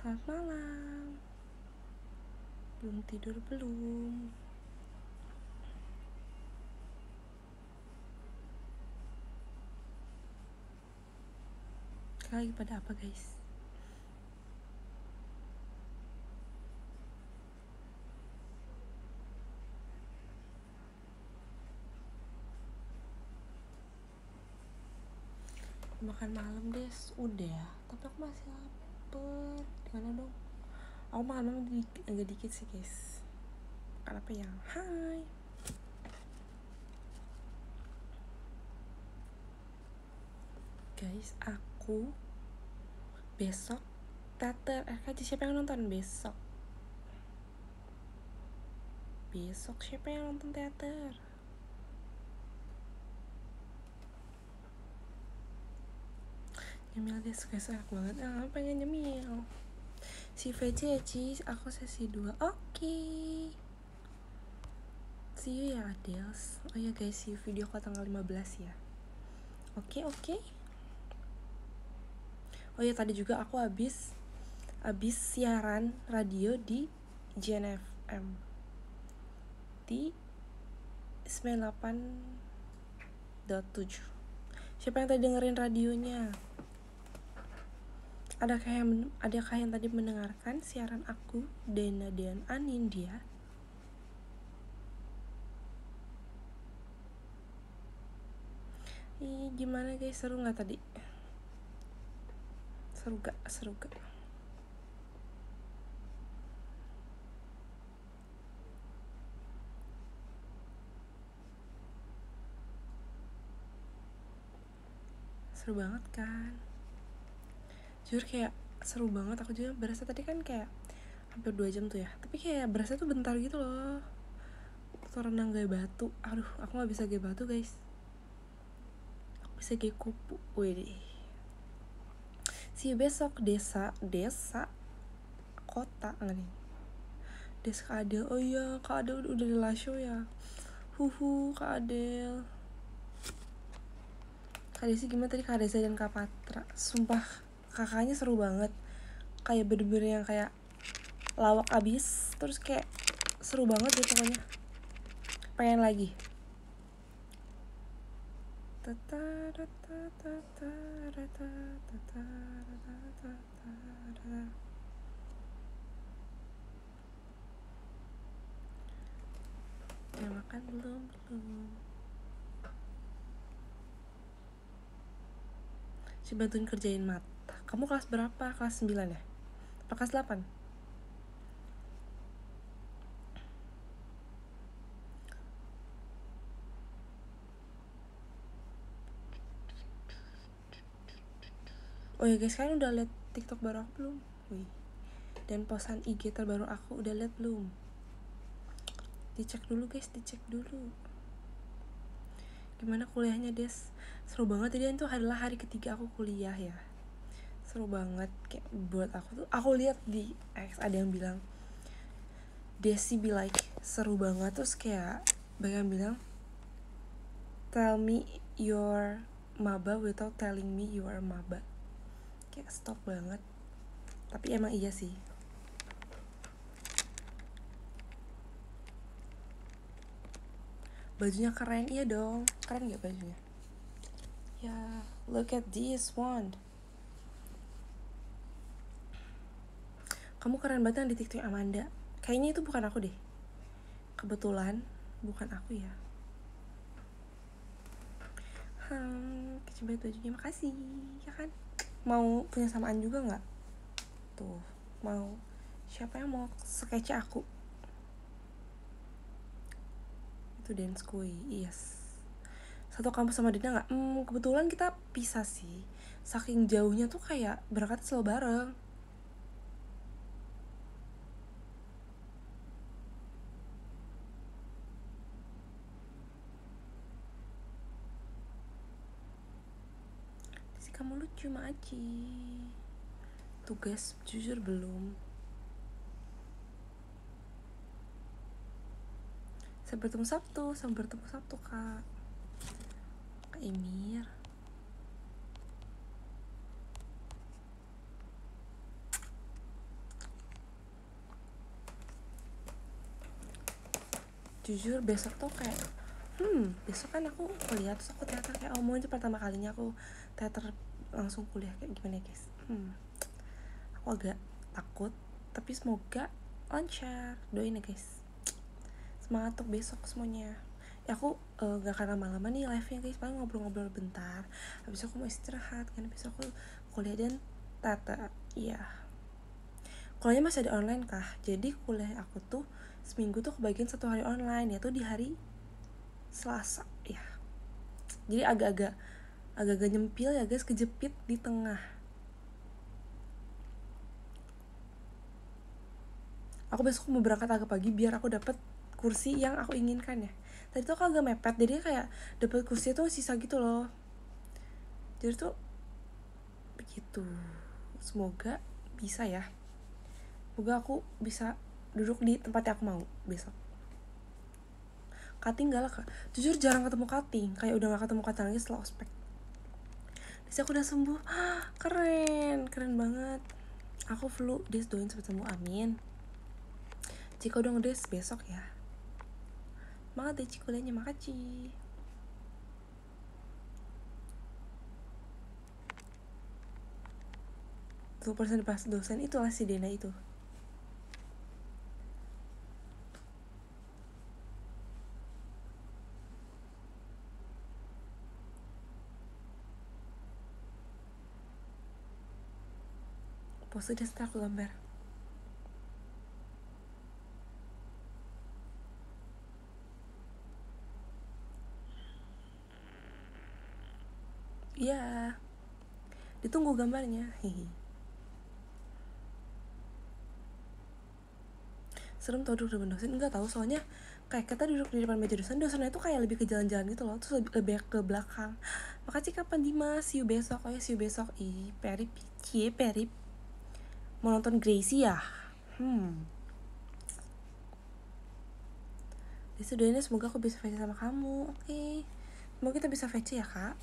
Selamat malam. Belum tidur belum? Kalian lagi pada apa guys? Makan malam des, udah. Tapi aku masih lapar. Gimana dong? Aku makan malam agak dikit sih guys. Makan apa ya? Hai. Guys, aku besok teater RKJ. Siapa yang nonton besok? Besok siapa yang nonton teater? Nyemil des, guys, enak banget. Pengen nyemil. Si VJ Cis, aku sesi 2. Oke. See you ya Adels. Oh ya guys, see video aku tanggal 15 ya. Oke. Oh ya, tadi juga aku habis siaran radio di JNFM di 98.7. Siapa yang tadi dengerin radionya? Adakah yang tadi mendengarkan siaran aku, Dena dan Anindya? Gimana guys, seru nggak tadi? Seru gak? Seru banget kan? Jujur kayak seru banget. Aku juga berasa tadi kan kayak hampir 2 jam tuh ya, tapi kayak berasa tuh bentar gitu loh. Tuh renang gaya batu. Aduh, aku gak bisa gaya batu guys, aku bisa gaya kupu. Wih, see you besok. Desa kota nggak nih? Des Kak Adel. Oh iya, Kak Adel udah di last show ya. Kak Adel. Kak Desi gimana tadi? Kak Desa dan Kak Patra, sumpah kakaknya seru banget. Kayak bener-bener yang kayak lawak abis. Terus kayak seru banget deh pokoknya. Pengen lagi. Udah makan belum? Si bantuin kerjain mat. Kamu kelas berapa? Kelas 9 ya? Apa kelas 8? Oh ya guys, kalian udah liat TikTok baru aku belum? Wih. Dan posan IG terbaru aku udah liat belum? Dicek dulu guys, dicek dulu. Gimana kuliahnya Des? Seru banget. Jadi itu adalah hari ketiga aku kuliah ya. Seru banget. Kayak buat aku tuh, aku lihat di X ada yang bilang Desi be like seru banget. Terus kayak banyak yang bilang tell me your maba without telling me you are maba. Kayak stop banget. Tapi emang iya sih. Bajunya keren. Iya dong, keren gak bajunya? Ya, look at this one. Kamu keren banget yang di TikTok Amanda. Kayaknya itu bukan aku deh. Kebetulan bukan aku ya. Kecil banget bajunya, makasih. Ya kan? Mau punya samaan juga gak? Tuh, mau. Siapa yang mau sketch aku? Itu dance kue, yes. Satu kampus sama Dina gak? Kebetulan kita pisah sih. Saking jauhnya tuh kayak berangkat selalu bareng. Desi kamu lucu Maci. Tugas jujur belum. Sampai bertemu Sabtu Kak Emir. jujur besok tuh kayak besok kan aku kuliah, terus aku teater kayak mau aja pertama kalinya aku teater langsung kuliah kayak gimana ya guys. Aku agak takut, tapi semoga lancar, doain ya guys. Semangat untuk besok semuanya. Ya aku gak akan lama-lama nih live-nya guys, paling ngobrol-ngobrol bentar, habis aku mau istirahat kan besok aku kuliah dan teater. Iya, kuliahnya masih ada online kah, jadi kuliah aku tuh seminggu tuh kebagian 1 hari online, yaitu di hari Selasa ya. Jadi agak-agak nyempil ya guys, kejepit di tengah. Aku besok mau berangkat agak pagi biar aku dapat kursi yang aku inginkan ya. Tadi tuh aku agak mepet, jadi kayak dapat kursi tuh sisa gitu loh. Jadi tuh begitu. Semoga bisa ya. Semoga aku bisa duduk di tempat yang aku mau besok. Cutting gak lah kak, jujur jarang ketemu cutting, kayak udah gak ketemu cutting lagi setelah ospek. Jadi aku udah sembuh, keren banget. Aku flu, Des doain cepet sembuh, amin. Jika udah ngedes besok ya. Semangat deh kuliahnya, makasih. Tuh persen pas dosen itulah si Dena itu. Pose dia setelah aku gambar. Iya, ditunggu gambarnya. Hihi. Serem tau duduk depan dosen? Enggak tahu, soalnya kayak kita duduk di depan meja dosen, dosennya tuh kayak lebih ke jalan-jalan gitu loh, terus lebih ke belakang. Makasih kapan Dimas, see you besok. Oh ya see you besok. Ih, Perip, cie Perip. Mau nonton Gracie ya? Jadi semoga aku bisa VC sama kamu, oke? Semoga kita bisa VC ya kak.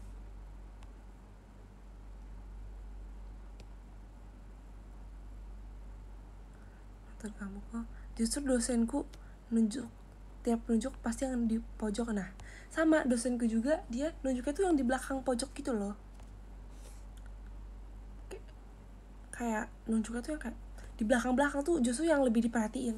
Nonton kamu kok. Justru dosenku tiap nunjuk pasti yang di pojok. Nah sama dosenku juga, dia nunjuknya tuh yang di belakang pojok gitu loh. Kayak nunjuknya tuh yang kayak di belakang tuh justru yang lebih diperhatiin.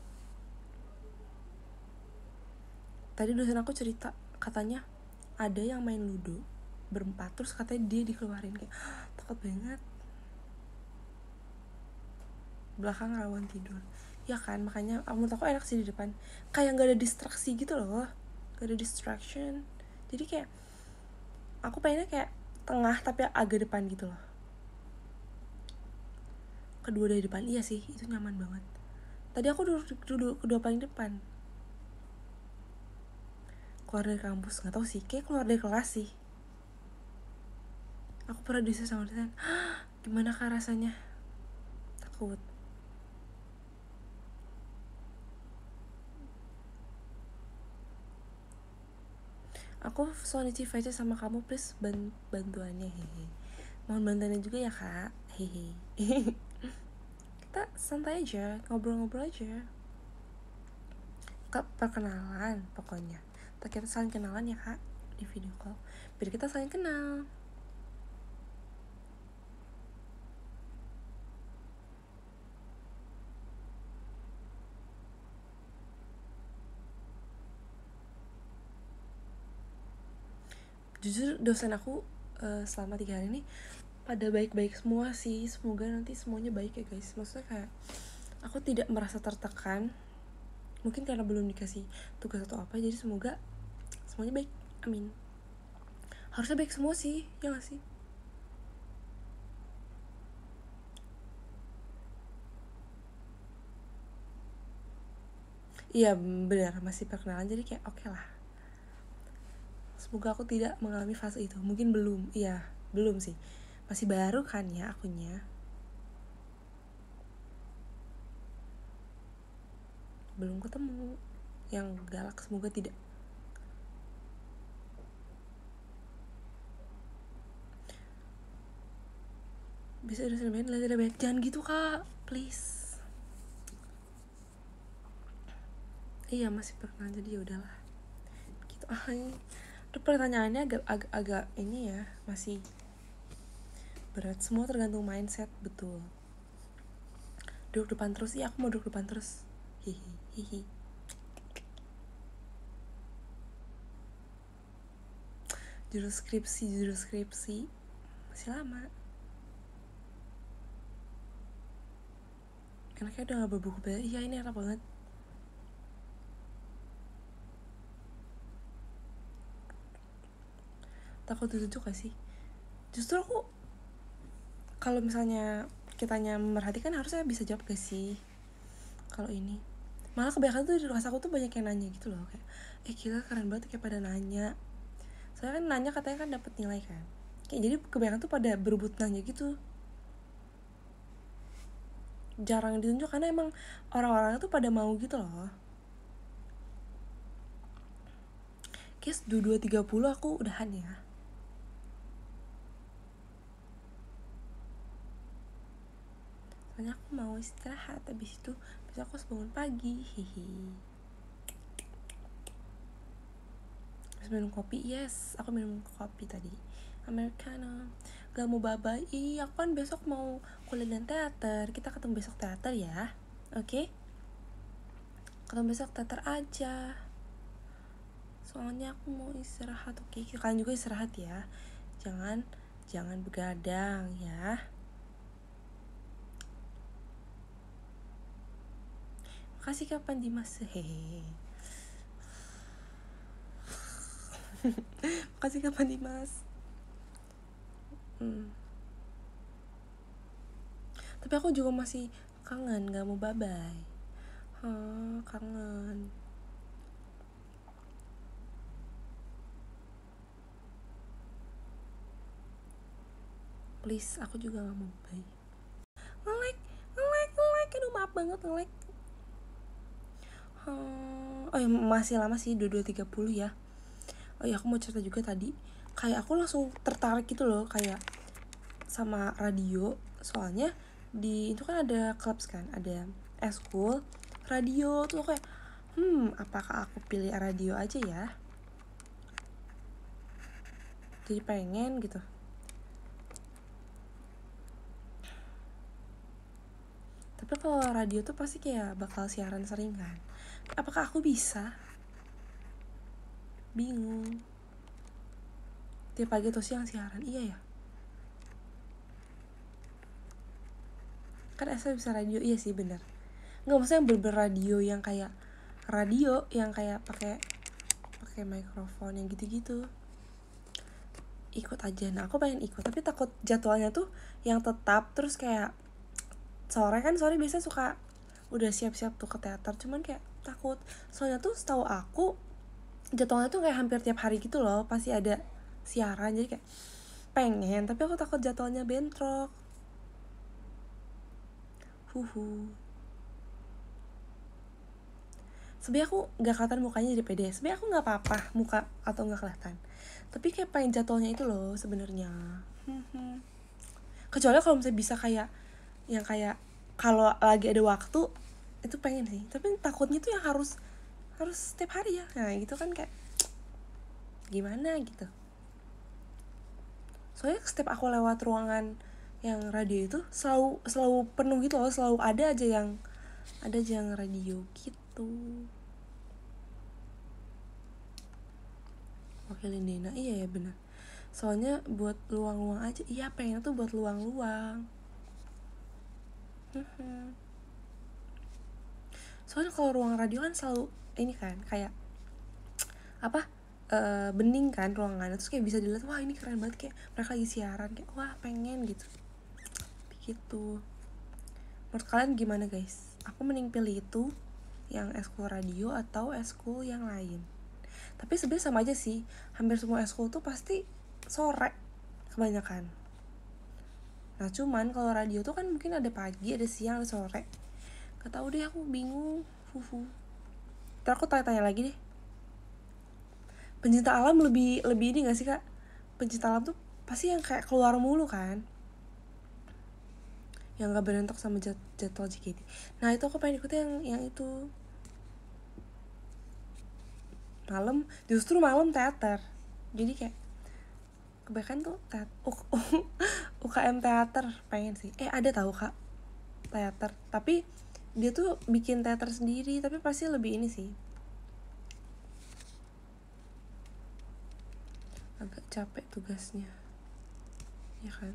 Tadi dosen aku cerita, katanya ada yang main ludo berempat, terus katanya dia dikeluarin, kayak takut banget. Belakang rawan tidur ya kan, makanya menurut aku enak sih di depan, kayak nggak ada distraksi gitu loh, nggak ada distraction. Jadi kayak aku pengennya kayak tengah tapi agak depan gitu loh, kedua dari depan. Iya sih, itu nyaman banget. Tadi aku duduk kedua paling depan. Keluar dari kampus nggak tahu sih, kayak keluar dari kelas sih. Aku pernah disuruh sama dosen, gimana kak rasanya? Takut. Aku soal VC sama kamu, please bantuannya, hehe. Mohon bantuannya juga ya kak, hehe. Kita santai aja, ngobrol-ngobrol aja. Perkenalan pokoknya. Kita saling kenalan ya kak di video call, biar kita saling kenal. Jujur dosen aku selama 3 hari ini pada baik-baik semua sih. Semoga nanti semuanya baik ya guys. Maksudnya kayak aku tidak merasa tertekan, mungkin karena belum dikasih tugas atau apa, jadi semoga semuanya baik, amin. Harusnya baik semua sih, ya gak sih? Iya benar, masih perkenalan, jadi kayak oke lah. Semoga aku tidak mengalami fase itu. Mungkin belum, iya belum sih, masih baru kan ya akunya, belum ketemu yang galak. Semoga tidak. Bisa udah banyak, jangan gitu kak, please. Iya masih pernah, jadi ya udahlah gitu. Aduh, pertanyaannya agak ini ya, masih berat. Semua tergantung mindset. Betul. Duduk depan terus. Iya aku mau duduk depan terus. Hihi. Judul skripsi masih lama. Enaknya udah gak berbuku banyak. Iya ini enak banget. Takut ditunjuk gak sih? Justru aku kalau misalnya kitanya memperhatikan harusnya bisa jawab gak sih kalau ini. Malah kebanyakan tuh di kelas aku tuh banyak yang nanya gitu loh, kayak gila keren banget kayak pada nanya. Soalnya kan nanya katanya kan dapat nilai kan, kayak jadi kebanyakan tuh pada berebut nanya gitu. Jarang ditunjuk karena emang orang-orang tuh pada mau gitu loh. Guys, 22.30 aku udahan ya. Soalnya aku mau istirahat, habis itu besok aku harus bangun pagi. Habis minum kopi, yes, aku minum kopi tadi, Americano. Gak mau bye-bye, aku kan besok mau kuliah dan teater. Kita ketemu besok teater ya, oke? Ketemu besok teater aja. Soalnya aku mau istirahat, oke? Kalian juga istirahat ya. Jangan begadang ya. Makasih kapan Dimas. Hehehe. Makasih kapan Dimas. Tapi aku juga masih kangen, gak mau bye-bye. Kangen. Please, aku juga gak mau bye. Nge-lag. Aduh maaf banget nge-lag. Oh ya masih lama sih, 22.30 ya. Oh ya aku mau cerita juga tadi, kayak aku langsung tertarik gitu loh kayak sama radio. Soalnya di itu kan ada clubs kan, ada eskul radio tuh kayak apakah aku pilih radio aja ya, jadi pengen gitu. Tapi kalau radio tuh pasti kayak bakal siaran sering kan, apakah aku bisa? Bingung. Tiap pagi atau siang siaran, iya ya kan asal bisa radio. Iya sih bener, nggak maksudnya yang bener radio yang kayak pakai mikrofon yang gitu-gitu. Ikut aja. Nah aku pengen ikut tapi takut jadwalnya tuh yang tetap, terus kayak sore biasa suka udah siap-siap tuh ke teater, cuman kayak takut. Soalnya tuh setahu aku jadwalnya tuh kayak hampir tiap hari gitu loh pasti ada siaran, jadi kayak pengen tapi aku takut jadwalnya bentrok. Sebenernya aku nggak kelihatan mukanya jadi pede. Sebenernya aku nggak apa-apa muka atau nggak kelihatan, tapi kayak pengen jadwalnya itu loh sebenarnya. Kecuali kalau misalnya bisa kayak yang kayak kalau lagi ada waktu itu pengen sih, tapi takutnya tuh yang harus setiap hari ya. Nah gitu kan kayak gimana gitu. Soalnya setiap aku lewat ruangan yang radio itu selalu penuh gitu loh, selalu ada aja yang radio gitu. Wakilin Dena, iya ya benar. Soalnya buat luang-luang aja. Iya pengen tuh buat luang-luang. Soalnya kalau ruang radio kan selalu ini kan kayak apa, bening kan ruangannya, terus kayak bisa dilihat wah ini keren banget, kayak mereka lagi siaran, kayak wah pengen gitu. Begitu. Menurut kalian gimana guys? Aku mending pilih itu yang eskul radio atau eskul yang lain. Tapi sebenarnya sama aja sih, hampir semua eskul tuh pasti sore kebanyakan. Nah cuman kalau radio tuh kan mungkin ada pagi, ada siang, ada sore. Gak tau deh, aku bingung. Ntar aku tanya-tanya lagi deh. Pencinta alam lebih ini gak sih kak? Pencinta alam tuh pasti yang kayak keluar mulu kan, yang gak berentok sama jadwal JKT. Nah itu aku pengen ikut yang itu. justru malam teater. Jadi kayak kebanyakan tuh UKM teater pengen sih. Ada tahu Kak teater, tapi dia tuh bikin teater sendiri, tapi pasti lebih ini sih, agak capek tugasnya, ya kan.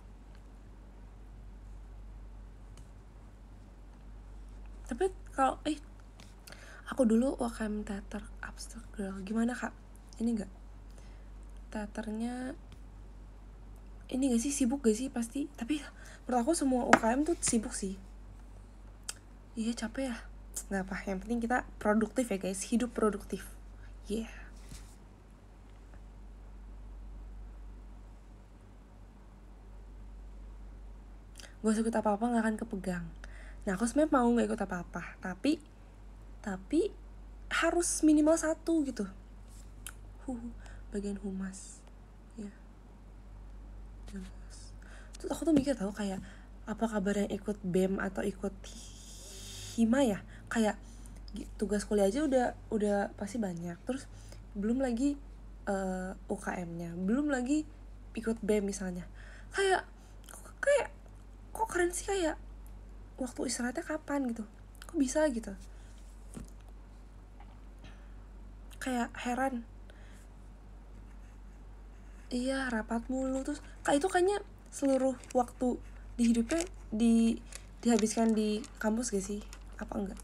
Tapi kalau aku dulu UKM teater Abstract Girl, gimana Kak? Ini enggak? Teaternya ini gak sih, sibuk gak sih pasti? Tapi menurut aku semua UKM tuh sibuk sih. Iya capek ya. Nggak apa, yang penting kita produktif ya guys, hidup produktif. Yeah. Gak usah ikut apa-apa, gak akan kepegang. Nah aku sebenarnya mau gak ikut apa-apa, tapi harus minimal 1 gitu. Bagian humas ya. Terus aku tuh mikir tahu kayak apa kabar yang ikut BEM atau ikut hima ya, kayak tugas kuliah aja udah pasti banyak, terus belum lagi UKM-nya, belum lagi ikut BEM misalnya. Kayak kok keren sih, kayak waktu istirahatnya kapan gitu, kok bisa gitu, kayak heran. Iya rapat mulu, terus kayak itu kayaknya seluruh waktu di hidupnya dihabiskan di kampus gak sih, apa enggak?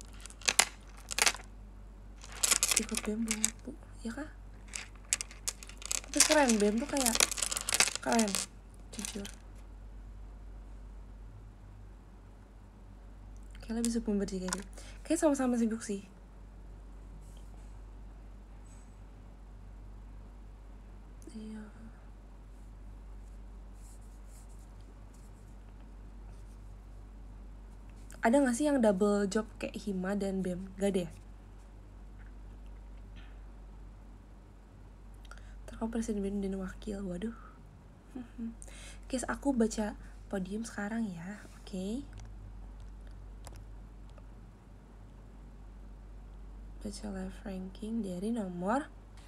Ikut BEM waktu ya kah? Tapi keren, BEM tuh kayak keren jujur. Kayaknya bisa pemberji kayak gitu, kayak sama-sama sibuk sih. Iya. Ada gak sih yang double job kayak hima dan BEM? Gak ada ya? Terkau presiden BEM dan wakil, waduh. Guys, aku baca podium sekarang ya, oke? Baca live ranking dari nomor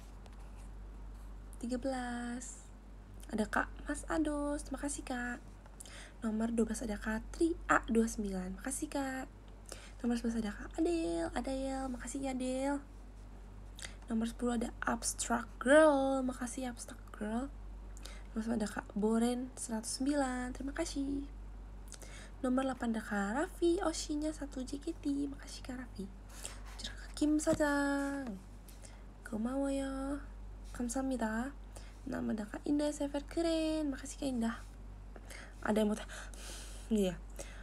13. Ada Kak Mas Ados, makasih Kak. Nomor 12 ada Kak Tri A29, makasih Kak. Nomor 11 ada Kak Adel, makasih ya Adel. Nomor 10 ada Abstract Girl, makasih Abstract Girl. Nomor 11 ada Kak Boren 109, terima kasih. Nomor 8 ada Kak Raffi Oshinya 1 JKT, makasih Kak Raffi. Kim Sajang, 고마워요, 감사합니다. Nama ada Kak Indah Sever keren, makasih Kak Indah. Ada yang mau iya.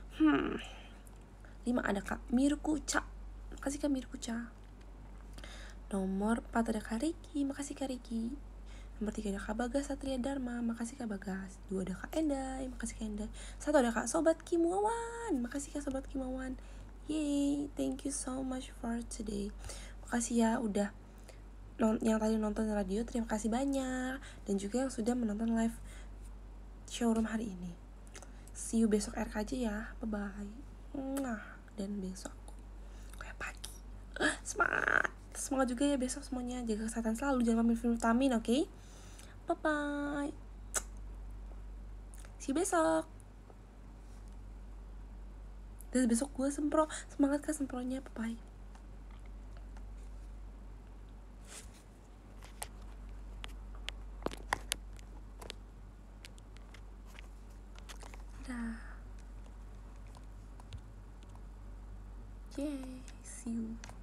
5 ada Kak Mirkucha, makasih Kak Mirkucha. Nomor 4 ada Kak Riki, makasih Kak Riki. Nomor 3 ada Kak Bagas Satria Dharma, makasih Kak Bagas. 2 ada Kak Endai, makasih Kak Endai. 1 ada Kak Sobat Kimawan, makasih Kak Sobat Kimawan. Yay, thank you so much for today. Makasih ya udah yang tadi nonton radio, terima kasih banyak. Dan juga yang sudah menonton live showroom hari ini. See you besok RKJ ya, bye-bye. Dan besok kayak pagi, semangat juga ya besok semuanya. Jaga kesehatan selalu, jangan minum vitamin, oke? Bye-bye. See you besok. Dan besok gue sempro, semangat Kak sempronya, bye-bye. Dah. Yay, see you.